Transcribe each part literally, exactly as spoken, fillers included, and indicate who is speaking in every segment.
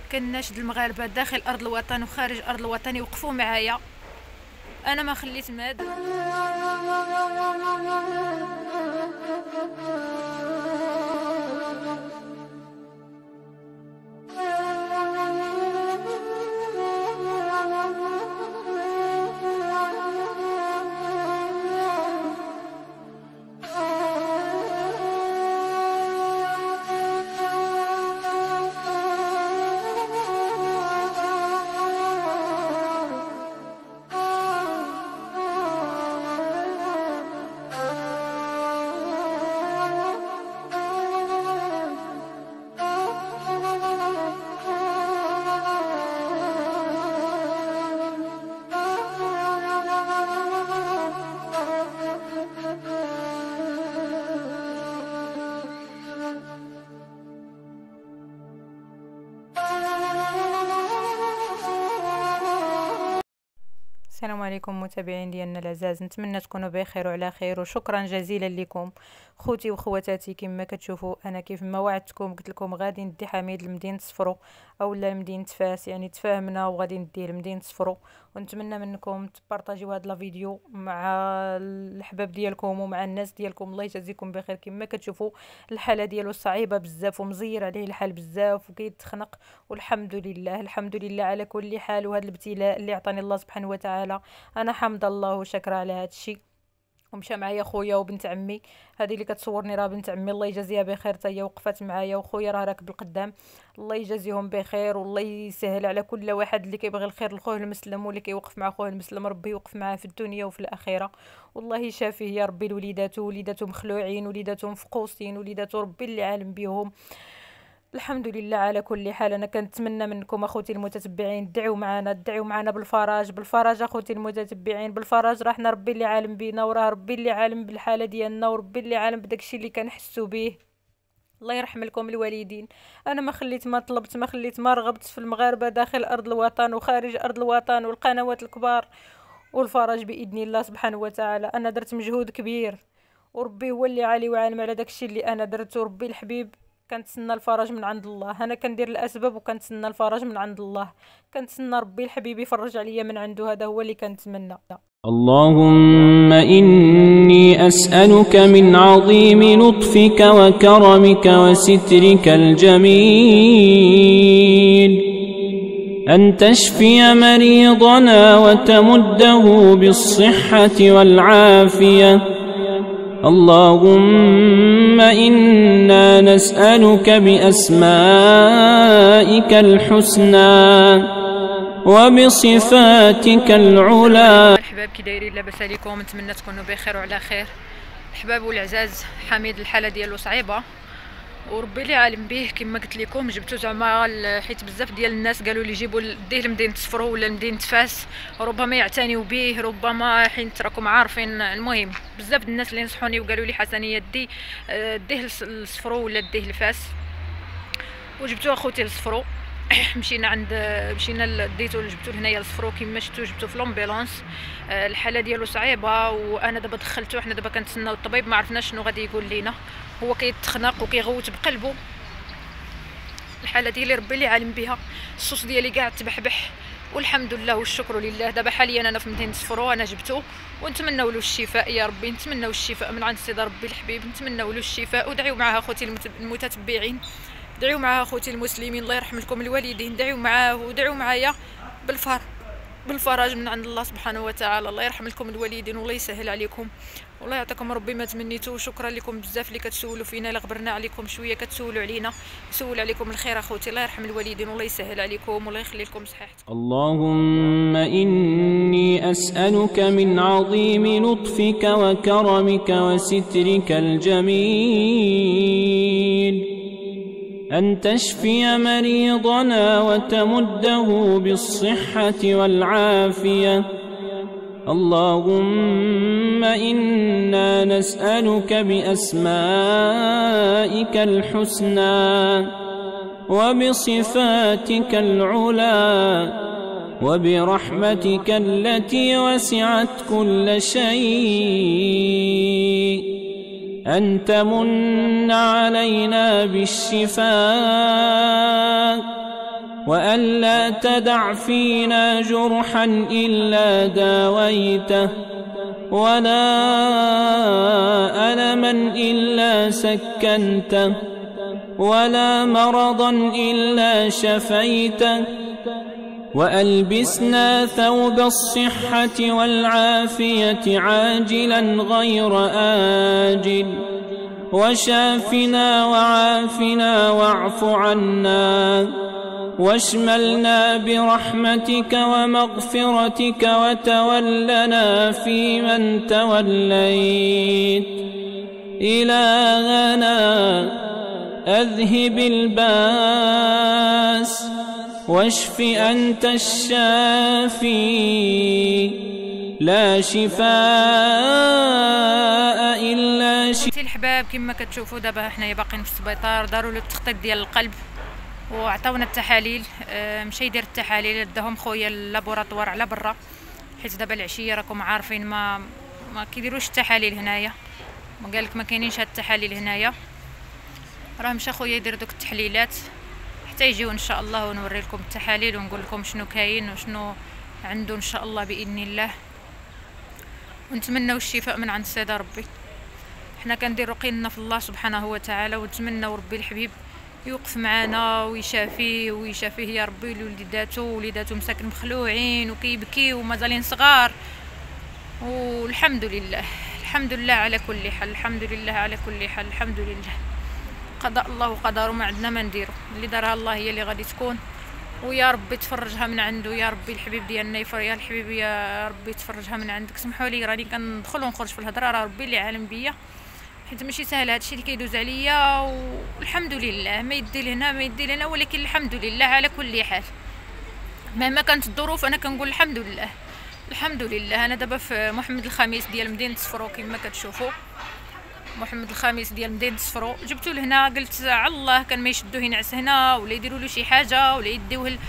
Speaker 1: كناشد المغاربه داخل ارض الوطن وخارج ارض الوطن يوقفوا معايا. انا ما خليت ماد.
Speaker 2: السلام عليكم متابعين ديالنا العزاز، نتمنى تكونوا بخير وعلى خير، وشكرا جزيلا لكم خوتي وخواتاتي. كما كتشوفوا انا كيف ما وعدتكم قلت لكم غادي ندي حميد لمدينه صفرو اولا لمدينه فاس، يعني تفاهمنا وغادي نديه لمدينه صفرو. ونتمنى منكم تبارطاجيو هذا الفيديو مع الحباب ديالكم ومع الناس ديالكم. الله يجازيكم بخير. كما كتشوفوا الحاله ديالو صعيبه بزاف ومزير عليه الحال بزاف وكيتخنق، والحمد لله الحمد لله على كل حال. وهذا الابتلاء اللي عطاني الله سبحانه وتعالى انا حمد الله وشكرا على هذا الشيء. ومشى معايا خويا وبنت عمي، هذه اللي كتصورني راه بنت عمي الله يجازيها بخير، حتى هي وقفت معايا، وخويا راه راكب القدام. الله يجازيهم بخير والله يسهل على كل واحد اللي كيبغي الخير لخوه المسلم واللي كيوقف مع خوه المسلم. ربي يوقف معاه في الدنيا وفي الاخره، والله يشافيه يا ربي. الوليدات وليداته مخلوعين، وليداتهم فقوسين، وليداته ربي اللي عالم بهم. الحمد لله على كل حال. انا كنتمنى منكم اخوتي المتتبعين دعوا معنا، دعوا معنا بالفرج بالفرج اخوتي المتتبعين بالفرج. راه حنا ربي اللي عالم بينا، وراه ربي اللي عالم بالحاله ديالنا، وربي اللي عالم بداكشي اللي كنحسوا به. الله يرحم لكم الوالدين. انا ما خليت ما طلبت ما خليت ما رغبت في المغاربه داخل ارض الوطن وخارج ارض الوطن والقنوات الكبار والفرج باذن الله سبحانه وتعالى. انا درت مجهود كبير، وربي هو اللي عالي وعالم على داكشي اللي انا درت. وربي الحبيب كنتسنى الفرج من عند الله. انا كندير الاسباب وكنتسنى الفرج من عند الله، كنتسنى ربي الحبيب يفرج عليا من عنده. هذا هو اللي كنتمنى.
Speaker 3: اللهم إني أسألك من عظيم لطفك وكرمك وسترك الجميل أن تشفي مريضنا وتمده بالصحة والعافية. اللهم إنا نسألك بأسمائك الحسنى وبصفاتك العلى.
Speaker 1: الحباب كي دايرين؟ لاباس عليكم؟ نتمنى تكونوا بخير وعلى خير. الحباب والعزاز، حميد الحاله ديالو صعيبه وربي اللي عالم به. كما قلت لكم جبتو زعما حيت بزاف ديال الناس قالوا لي جيبوا ديه لمدينه صفرو ولا لمدينه فاس، ربما يعتنيوا به، ربما حيت راكم عارفين. المهم بزاف د الناس اللي نصحوني وقالوا لي حسنيه دي ديه لصفرو ولا ديه لفاس، وجبتو اخوتي لصفرو. مشينا عند مشينا ديتو جبتو هنايا لصفرو كما شفتو، جبتو في لومبيلونس. الحاله ديالو صعيبه وانا دابا دخلتو، حنا دابا كنتسناو الطبيب، ما عرفناش شنو غادي يقول لينا. هو كيتخنق وكيغوت بقلبه. الحاله ديالي ربي اللي عالم بها، الصوص ديالي كاع تبحبح والحمد لله والشكر لله. دابا حاليا انا في مدينه صفرو، انا جبتو ونتمنوا له الشفاء يا ربي، نتمنوا الشفاء من عند سيدي ربي الحبيب، نتمنوا له الشفاء. ودعيو معاه اخوتي المتتبعين، دعيو معاه اخوتي المسلمين، الله يرحم لكم الوالدين، دعيو معاه ودعيو معايا بالفرج بالفرج من عند الله سبحانه وتعالى. الله يرحم لكم الوالدين والله يسهل عليكم، والله يعطيكم ربي ما تمنيتو. وشكرا لكم بزاف اللي كتسولوا فينا، الا غبرنا عليكم شويه كتسولوا علينا، يسول عليكم الخير اخوتي. الله يرحم الوالدين والله يسهل عليكم والله يخلي لكم صحتكم.
Speaker 3: اللهم إني أسألك من عظيم لطفك وكرمك وسترك الجميل أن تشفي مريضنا وتمده بالصحة والعافية. اللهم إنا نسألك بأسمائك الحسنى وبصفاتك العلى وبرحمتك التي وسعت كل شيء أن تمن علينا بالشفاء وألا تدع فينا جرحا إلا داويته ولا ألما إلا سكنته ولا مرضا إلا شفيته وألبسنا ثوب الصحة والعافية عاجلا غير آجل وشافنا وعافنا واعف عنا واشملنا برحمتك ومغفرتك وتولنا فيمن توليت. إلهنا أذهب الباس واشف أنت الشافي لا شفاء إلا شفاء.
Speaker 1: الحباب كما كتشوفوا دابا حنايا باقيين في السبيطار، داروا له التخطيط ديال القلب وعطاونا التحاليل. أه مشى يدير التحاليل، داهم خويا اللابوراتوار على برا، حيت دابا العشيه راكم عارفين ما ما كيديروش التحاليل هنايا، ما قالك ما كاينينش هاد التحاليل هنايا. راه مشى خويا يدير دوك التحليلات حتى يجيو ان شاء الله ونوري لكم التحاليل ونقول لكم شنو كاين وشنو عنده ان شاء الله باذن الله، ونتمنوا الشفاء من عند سيدي ربي. حنا كنديروا قيلنا في الله سبحانه وتعالى، ونتمنوا ربي الحبيب يوقف معنا ويشافيه ويشافيه يا ربي لوليداتو. وليداتو مساكن مخلوعين وكيبكيو ومازالين صغار، والحمد لله الحمد لله على كل حال، الحمد لله على كل حال، الحمد لله. قضاء الله وقدره، ما عندنا ما نديرو، اللي دارها الله هي اللي غادي تكون، ويا ربي تفرجها من عنده يا ربي. الحبيب ديالنا يفر يا الحبيب يا ربي تفرجها من عندك. سمحوا لي راني كندخل ونخرج في الهضره، راه ربي اللي عالم بيا، حيت ماشي سهل هادشي اللي كيدوز عليا، والحمد لله ما يدي لهنا ما يدي لهنا، ولكن الحمد لله على كل حال. مهما كانت الظروف انا كنقول الحمد لله الحمد لله. انا دابا في محمد الخميس ديال مدينه صفرو كما كتشوفوا، محمد الخميس ديال مدينه صفرو. جبتو لهنا قلت على الله كان ما يشدوه ينعس هنا ولا يديروا له شي حاجه ولا يديوه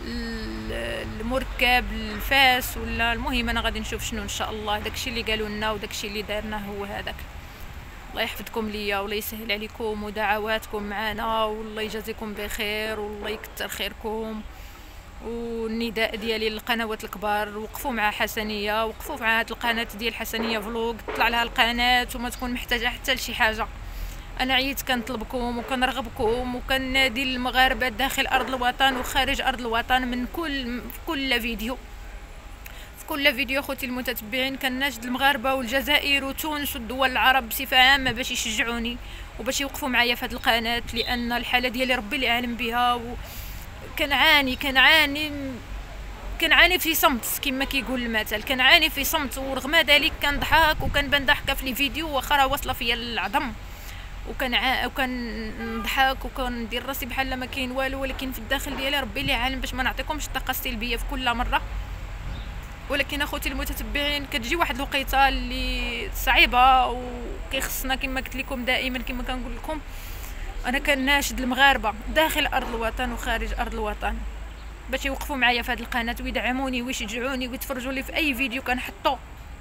Speaker 1: المركب الفاس ولا المهم. انا غادي نشوف شنو ان شاء الله. داكشي اللي قالوا لنا وداكشي اللي دارناه هو هذاك. الله يحفظكم ليا والله يسهل عليكم ودعواتكم معنا، والله يجازيكم بخير والله يكثر خيركم. والنداء ديالي للقنوات الكبار، وقفوا مع حسنيه، وقفوا مع هاد القناه ديال حسنيه فلوق، طلع لها القناه وما تكون محتاجه حتى لشي حاجه. انا عييت كنطلبكم وكنرغبكم وكنادي المغاربه داخل ارض الوطن وخارج ارض الوطن من كل في كل فيديو في كل فيديو خوتي المتتبعين، كناشد المغاربه والجزائر وتونس والدول العرب بصفه عامه باش يشجعوني وباش يوقفوا معايا في هاد القناه، لان الحاله ديالي ربي اللي عالم بها. و كنعاني كنعاني كنعاني في صمت كما كيقول المثل، كنعاني في صمت، ورغم ذلك كنضحك وكنبان ضحكه في لي فيديو واخا راه واصله فيا العظم، وكنع وكنضحك وكندير راسي بحال ما كاين والو، ولكن في الداخل ديالي ربي اللي عالم باش ما نعطيكمش الطاقه السلبيه في كل مره. ولكن اخوتي المتتبعين كتجي واحد الوقيته اللي صعيبه وكيخصنا كما قلت لكم دائما كما كنقول لكم، انا كناشد المغاربه داخل ارض الوطن وخارج ارض الوطن باش يوقفوا معايا في هذه القناه ويدعموني ويشجعوني ويتفرجوا لي في اي فيديو كنحطو.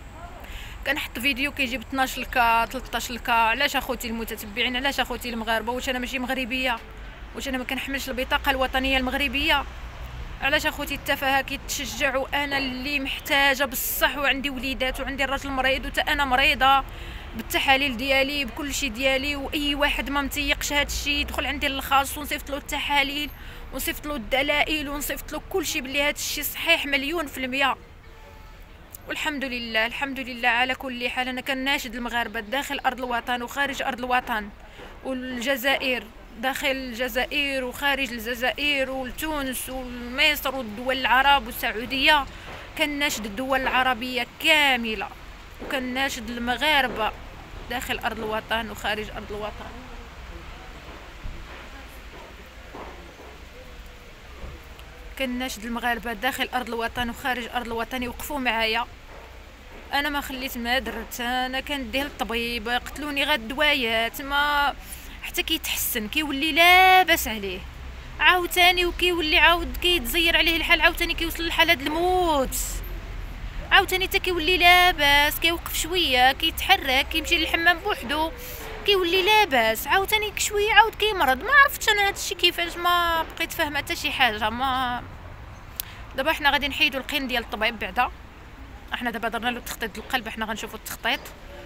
Speaker 1: كنحط فيديو كيجيب اثناش لكا ثلاثطاش لكا. علاش اخوتي المتتبعين؟ علاش اخوتي المغاربه؟ واش انا ماشي مغربيه؟ واش انا ما كنحملش البطاقه الوطنيه المغربيه؟ علاش اخوتي التفاهه كيتشجعوا؟ انا اللي محتاجه بصح وعندي وليدات وعندي الراجل مريض وتا انا مريضه بالتحاليل ديالي بكل شيء ديالي، واي واحد ما متيقش هذا الشيء يدخل عندي للخاص ونصيفط له التحاليل ونصيفط له الدلائل ونصيفط له كل شيء بلي هذا الشيء صحيح مليون في المية. والحمد لله الحمد لله على كل حال. انا كناشد المغاربه داخل ارض الوطن وخارج ارض الوطن، والجزائر داخل الجزائر وخارج الجزائر، وتونس ومصر والدول العرب والسعوديه. كناشد الدول العربيه كامله وكناشد المغاربه داخل ارض الوطن وخارج ارض الوطن. كناشد المغاربه داخل ارض الوطن وخارج ارض الوطن يوقفوا معايا. انا ما خليت ما درت، انا كنديه للطبيب، قتلوني غير الدوايات ما حتى كيتحسن كيولي لاباس عليه عاوتاني، وكيولي عاود كيتزير عليه الحال، عاوتاني كيوصل لحاله الموت، عاوتاني حتى كيولي لاباس، كيوقف شويه كيتحرك كيمشي للحمام بوحدو كيولي لاباس، عاوتاني شويه عاود كيمرض. ما عرفتش انا هادشي كيفاش، ما بقيت فاهمه حتى شي حاجه. ما دابا حنا غادي نحيدوا القين ديال الطبيب بعدا، احنا دابا درنا له تخطيط القلب، حنا غنشوفوا التخطيط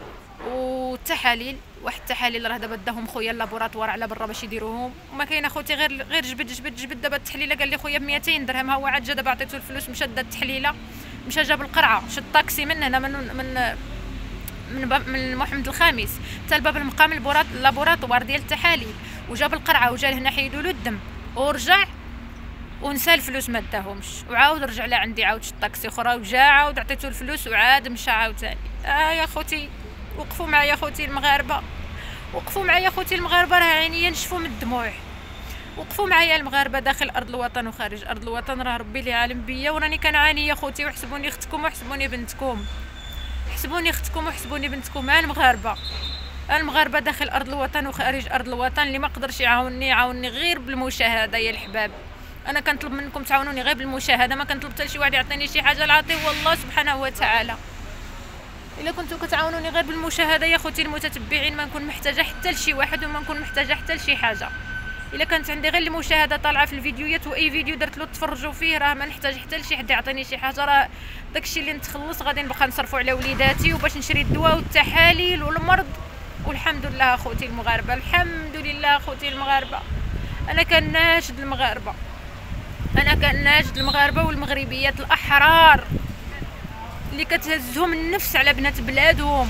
Speaker 1: والتحاليل. واحد التحاليل راه دابا داهم خويا اللابوراتوار على برا باش يديروهم، وما كاين اخوتي غير غير جبد جبد جبد. دابا التحليله قال لي خويا ب مئتين درهم، ها هو عاد جا دابا عطيتو الفلوس مشى دا التحليله، مشى جاب القرعه، شد الطاكسي من هنا من من من, من محمد الخامس حتى لباب المقام اللابوراتوار ديال التحاليل، وجاب القرعه وجا لهنا حيدوا له الدم ورجع ونسى الفلوس ما داهمش، وعاود رجع لعندي عاود شد طاكسي اخرى وجا عاود عطيتو الفلوس وعاد مشى عاوتاني. اه يا خوتي وقفوا معايا خوتي المغاربه، وقفوا معايا خوتي المغاربه، راه عينيا نشفوا من الدموع. وقفوا معايا المغاربه داخل ارض الوطن وخارج ارض الوطن، راه ربي اللي عالم بيا وراني كنعاني يا خوتي. وحسبوني اختكم وحسبوني بنتكم، حسبوني اختكم وحسبوني بنتكم. ها المغاربه، المغاربه داخل ارض الوطن وخارج ارض الوطن، اللي ما قدرش يعاونني يعاونني غير بالمشاهده يا الحباب. انا كنطلب منكم تعاونوني غير بالمشاهده، ما كنطلب حتى شي واحد يعطيني شي حاجه، العطيه والله سبحانه وتعالى. الا كنتو كتعاونوني غير بالمشاهده يا خوتي المتتبعين، ما نكون محتاجه حتى لشي واحد وما نكون محتاجه حتى لشي حاجه. الا كانت عندي غير المشاهده طالعه في الفيديوهات، واي فيديو درت له تفرجوا فيه، راه ما نحتاج حتى لشي حد يعطيني شي حاجه. راه داكشي اللي نتخلص غادي نبقى نصرفوا على وليداتي وباش نشري الدواء والتحاليل والمرض. والحمد لله اخوتي المغاربه، الحمد لله اخوتي المغاربه. انا كناشد المغاربه، انا كناشد المغاربه والمغربيات الاحرار اللي كتهزهم النفس على بنات بلادهم.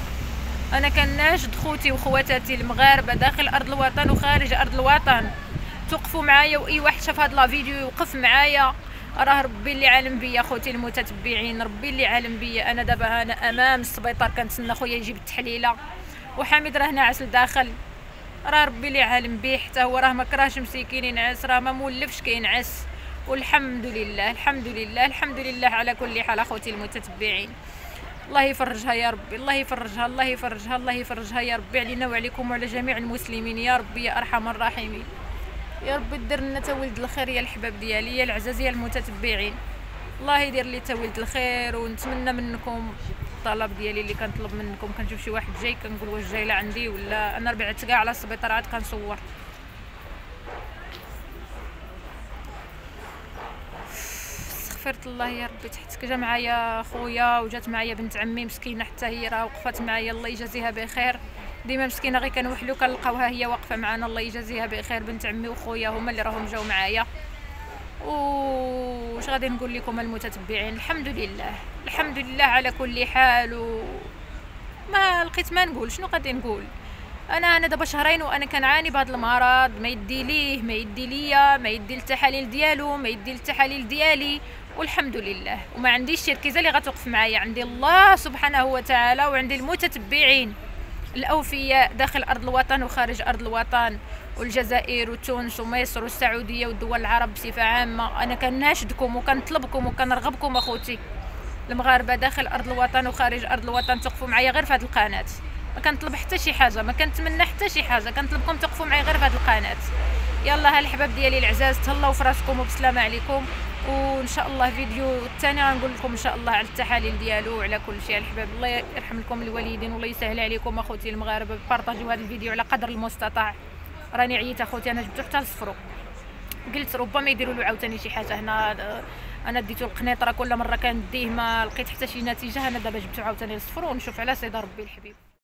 Speaker 1: انا كناشد خوتي وخواتاتي المغاربه داخل ارض الوطن وخارج ارض الوطن، توقفوا معايا، واي واحد شاف هذا لا فيديو يوقف معايا. راه ربي اللي عالم بيا خوتي المتتبعين، ربي اللي عالم بيا. انا دابا انا امام السبيطار كنتسنى خويا يجيب التحليله، وحميد راه ناعس لداخل، راه ربي اللي عالم بيه. حتى هو راه ما كراهش مسكين ينعس، راه ما مولفش كينعس. والحمد لله الحمد لله الحمد لله على كل حال اخوتي المتتبعين. الله يفرجها يا ربي، الله يفرجها الله يفرجها الله يفرجها يا ربي علينا وعليكم وعلى جميع المسلمين يا ربي يا ارحم الراحمين. يا ربي دير لنا تا ولد الخير يا الحباب ديالي يا العزاز يا المتتبعين. الله يدير لي تا ولد الخير. ونتمنى منكم الطلب ديالي اللي كنطلب منكم، كنشوف شي واحد جاي كنقول واش جاي لعندي ولا انا ربعت كاع على السبيطار عاد كنصور. استغفرت الله يا ربي. تحت جا معايا خويا وجات معايا بنت عمي مسكينه، حتى هي راه وقفت معايا الله يجازيها بخير. ديما مسكينه غير كنوحلو كنلقاوها هي واقفه معانا الله يجازيها بخير. بنت عمي وخويا هما اللي راهم جاو معايا. واش غادي نقول لكم المتتبعين، الحمد لله الحمد لله على كل حال. وما لقيت ما نقول، شنو غادي نقول. انا انا دابا شهرين وانا كنعاني بهذا المرض، ما يدي ليه ما يدي ليا ما يدي التحاليل ديالو ما يدي التحاليل ديالي، والحمد لله. وما عنديش شركه اللي غتوقف معايا، عندي الله سبحانه وتعالى، وعندي المتتبعين الاوفياء داخل ارض الوطن وخارج ارض الوطن، والجزائر وتونس ومصر والسعوديه والدول العرب بصفه عامه. انا كناشدكم وكنطلبكم وكنرغبكم اخوتي المغاربه داخل ارض الوطن وخارج ارض الوطن، توقفوا معايا غير في هذه القناه. ما كنطلب حتى شي حاجه، ما كنتمنى حتى شي حاجه، كنطلبكم توقفوا معايا غير في هذه القناه. يلا ها الحباب ديالي العزاز، تهلاو في راسكم وبسلامه عليكم. وان شاء الله فيديو الثاني غنقول لكم ان شاء الله على التحاليل ديالو وعلى كل شيء. الحباب الله يرحم لكم الوالدين والله يسهل عليكم اخوتي المغاربه، بارطاجيو هذا الفيديو على قدر المستطاع. راني عييت اخوتي، انا جبتو حتى لصفرو، قلت ربما يديروا له عاوتاني شي حاجه هنا. انا ديتو القنيطره كل مره كنديه ما لقيت حتى شي نتيجه، انا دابا جبتو عاوتاني لصفرو ونشوف على صيد ربي الحبيب.